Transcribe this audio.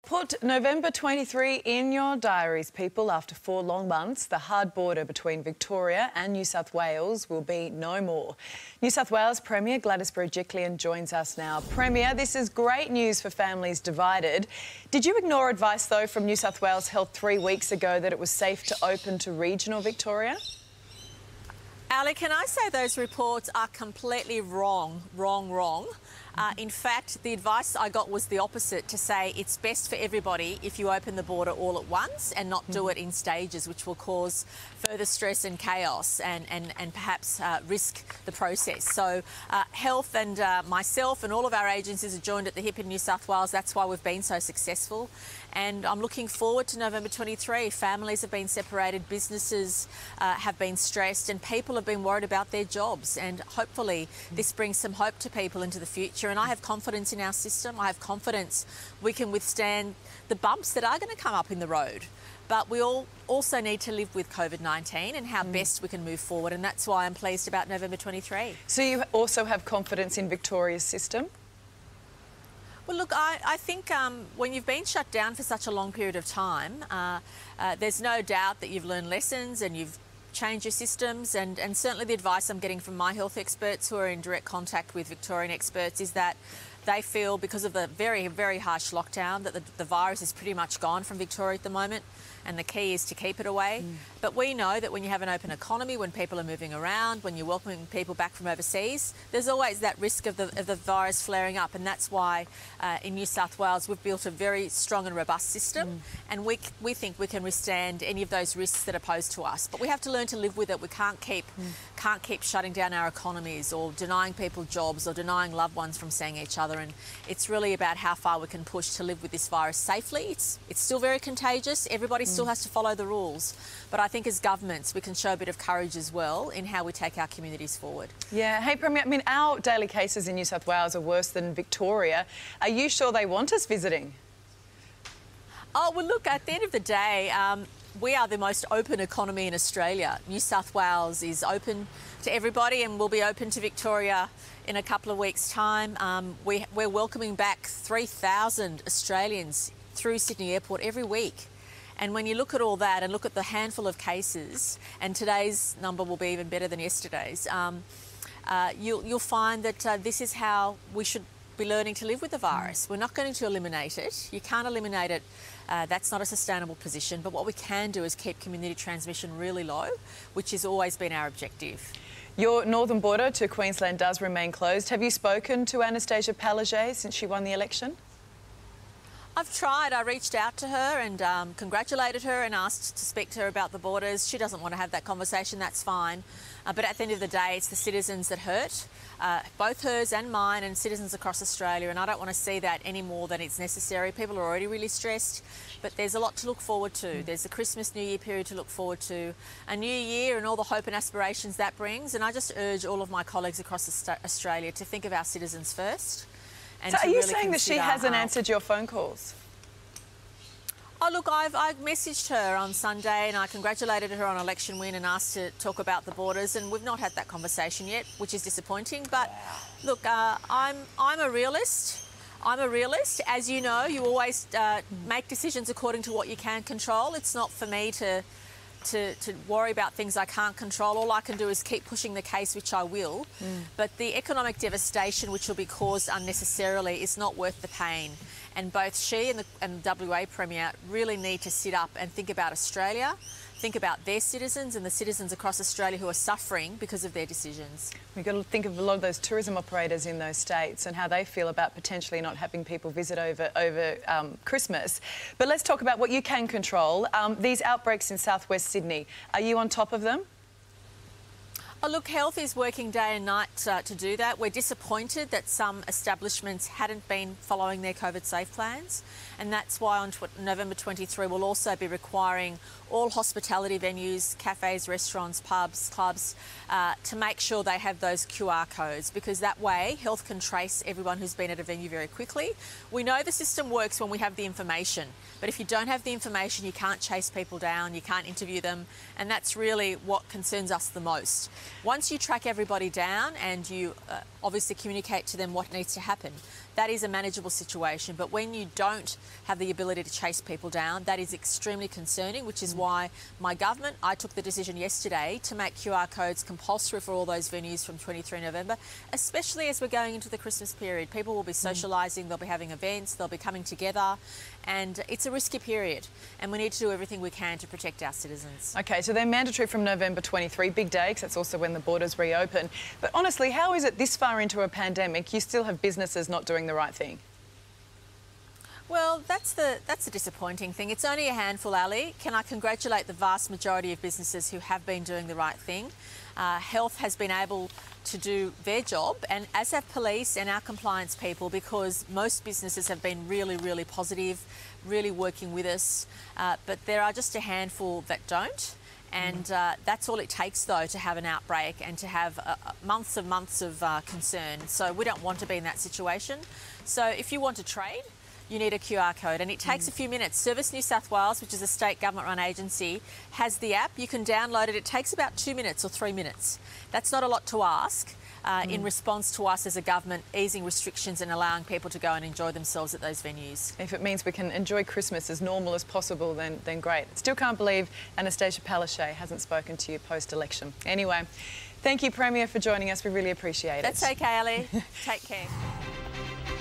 Put November 23 in your diaries, people. After 4 long months, the hard border between Victoria and New South Wales will be no more. New South Wales Premier Gladys Berejiklian joins us now. Premier, this is great news for families divided. Did you ignore advice, though, from New South Wales Health 3 weeks ago that it was safe to open to regional Victoria? Ali, can I say those reports are completely wrong. In fact, the advice I got was the opposite, to say it's best for everybody if you open the border all at once and not do it in stages, which will cause further stress and chaos and perhaps risk the process. So Health and myself and all of our agencies are joined at the hip in New South Wales. That's why we've been so successful. And I'm looking forward to November 23. Families have been separated, businesses have been stressed, and people have been worried about their jobs. And hopefully this brings some hope to people into the future. And I have confidence in our system. I have confidence we can withstand the bumps that are going to come up in the road. But we all also need to live with COVID-19 and how best we can move forward. And that's why I'm pleased about November 23. So you also have confidence in Victoria's system? Well, look, I think when you've been shut down for such a long period of time, there's no doubt that you've learned lessons and you've changed your systems. And certainly the advice I'm getting from my health experts who are in direct contact with Victorian experts is that they feel, because of the very, very harsh lockdown, that the virus is pretty much gone from Victoria at the moment, and the key is to keep it away. But we know that when you have an open economy, when people are moving around, when you're welcoming people back from overseas, there's always that risk of the virus flaring up, and that's why in New South Wales we've built a very strong and robust system, and we think we can withstand any of those risks that are posed to us. But we have to learn to live with it. We can't keep shutting down our economies or denying people jobs or denying loved ones from seeing each other. And it's really about how far we can push to live with this virus safely. It's still very contagious. Everybody still has to follow the rules. But I think as governments, we can show a bit of courage as well in how we take our communities forward. Yeah. Hey, Premier, I mean, our daily cases in New South Wales are worse than Victoria. Are you sure they want us visiting? Oh, well, look, at the end of the day, we are the most open economy in Australia. New South Wales is open to everybody and will be open to Victoria in a couple of weeks' time. We're welcoming back 3,000 Australians through Sydney Airport every week. And when you look at all that and look at the handful of cases, and today's number will be even better than yesterday's, you'll find that this is how we should be learning to live with the virus. We're not going to eliminate it. You can't eliminate it. That's not a sustainable position. But what we can do is keep community transmission really low, which has always been our objective. Your northern border to Queensland does remain closed. Have you spoken to Anastasia Palaszczuk since she won the election? I've tried. I reached out to her and congratulated her and asked to speak to her about the borders. She doesn't want to have that conversation, that's fine. But at the end of the day, it's the citizens that hurt, both hers and mine, and citizens across Australia. And I don't want to see that any more than it's necessary. People are already really stressed, but there's a lot to look forward to. There's the Christmas, New Year period to look forward to, a new year and all the hope and aspirations that brings. And I just urge all of my colleagues across Australia to think of our citizens first. So are you saying that she hasn't answered your phone calls? Oh, look, I messaged her on Sunday and I congratulated her on election win and asked to talk about the borders, and we've not had that conversation yet, which is disappointing. But look, I'm a realist. I'm a realist. As you know, you always make decisions according to what you can control. It's not for me to worry about things I can't control. All I can do is keep pushing the case, which I will. But the economic devastation which will be caused unnecessarily is not worth the pain. And both she and the WA Premier really need to sit up and think about Australia, think about their citizens and the citizens across Australia who are suffering because of their decisions. We've got to think of a lot of those tourism operators in those states and how they feel about potentially not having people visit over Christmas. But let's talk about what you can control. These outbreaks in southwest Sydney, are you on top of them? Oh, look, Health is working day and night to do that. We're disappointed that some establishments hadn't been following their COVID safe plans, and that's why on November 23 we'll also be requiring all hospitality venues, cafes, restaurants, pubs, clubs, to make sure they have those QR codes, because that way Health can trace everyone who's been at a venue very quickly. We know the system works when we have the information, but if you don't have the information, you can't chase people down, you can't interview them, and that's really what concerns us the most. Once you track everybody down and you obviously communicate to them what needs to happen, that is a manageable situation. But when you don't have the ability to chase people down, that is extremely concerning, which is why my government, I took the decision yesterday to make QR codes compulsory for all those venues from 23 November, especially as we're going into the Christmas period. People will be socialising, they'll be having events, they'll be coming together, and it's a risky period, and we need to do everything we can to protect our citizens. OK, so they're mandatory from November 23, big day, because that's also when the borders reopen. But honestly, how is it this far into a pandemic you still have businesses not doing the right thing? Well, that's the disappointing thing. It's only a handful, Ali. Can I congratulate the vast majority of businesses who have been doing the right thing? Health has been able to do their job, and as have police and our compliance people, because most businesses have been really, really positive, really working with us. But there are just a handful that don't. And that's all it takes, though, to have an outbreak and to have months and months of concern. So we don't want to be in that situation. So if you want to trade, you need a QR code, and it takes a few minutes. Service New South Wales, which is a state government-run agency, has the app. You can download it. It takes about 2 minutes or 3 minutes. That's not a lot to ask in response to us as a government easing restrictions and allowing people to go and enjoy themselves at those venues. If it means we can enjoy Christmas as normal as possible, then great. Still can't believe Anastasia Palaszczuk hasn't spoken to you post-election. Anyway, thank you, Premier, for joining us. We really appreciate it. That's okay, Ali. Take care.